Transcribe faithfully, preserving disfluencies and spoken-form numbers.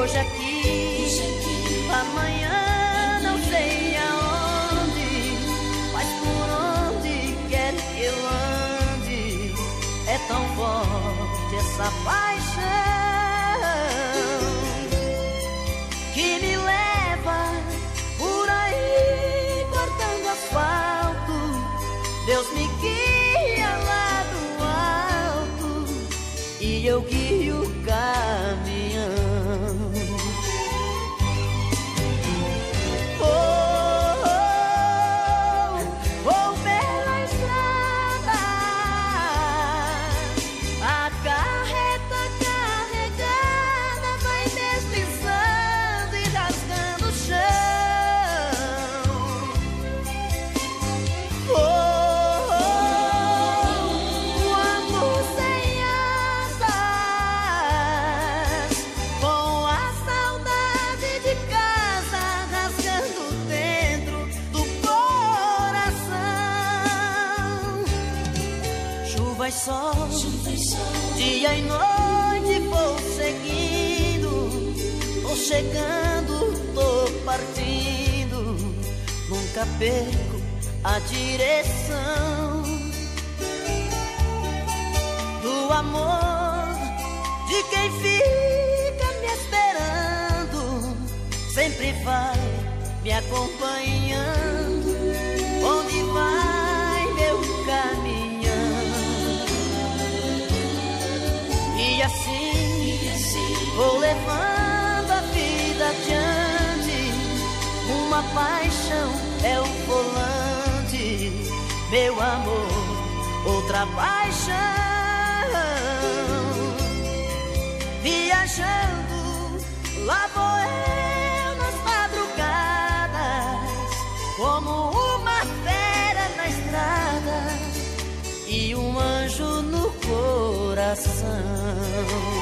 Hoje aqui, amanhã não sei aonde, mas por onde quer que eu ande, é tão forte essa paixão que me leva por aí cortando asfalto. Deus me guia lá do alto e eu guio o caminhão. Sol, dia e noite vou seguindo, vou chegando, tô partindo, nunca perco a direção do amor de quem fica me esperando, sempre vai me acompanhando, onde vai meu caminho. E assim, e assim vou levando a vida adiante. Uma paixão é o volante, meu amor, outra paixão. Viajando, lá vou eu nas madrugadas, como uma fera na estrada e um anjo no coração.